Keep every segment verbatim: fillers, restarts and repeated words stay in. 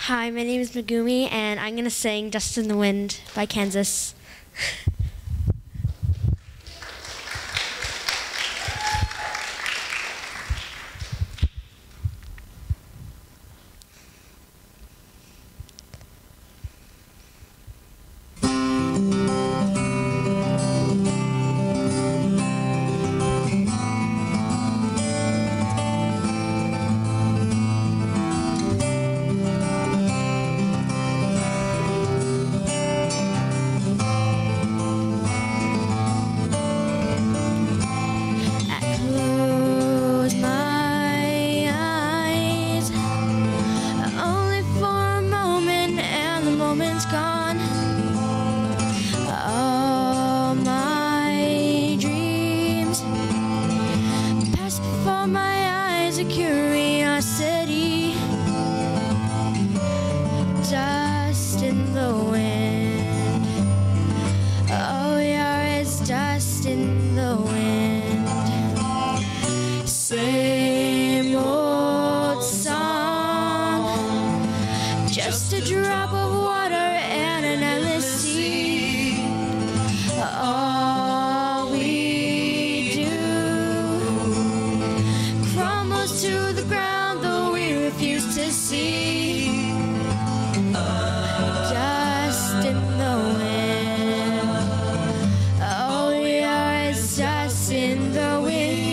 Hi, my name is Megumi, and I'm going to sing Dust in the Wind by Kansas. Gone. All my dreams pass before my eyes, a curiosity, dust in the wind. Oh, you're as dust in the wind. Same old song, just a drop of water and an endless sea. All we do crumbles to the ground, though we refuse to see. Dust in the wind. Oh, we are as dust in the wind.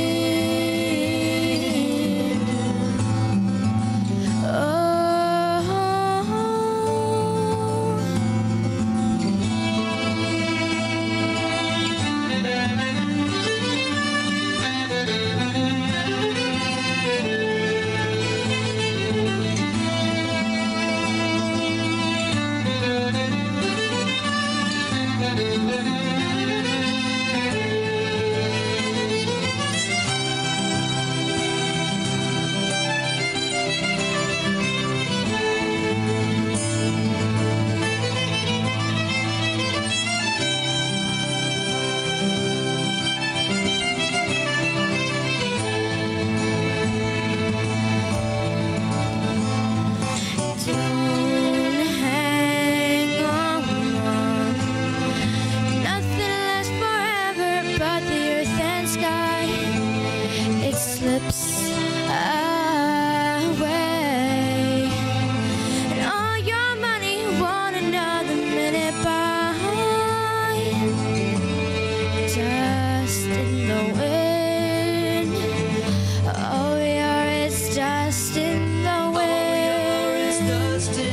Slips away, and all your money won't another minute by. Dust in the wind. Oh, we are as dust in the wind.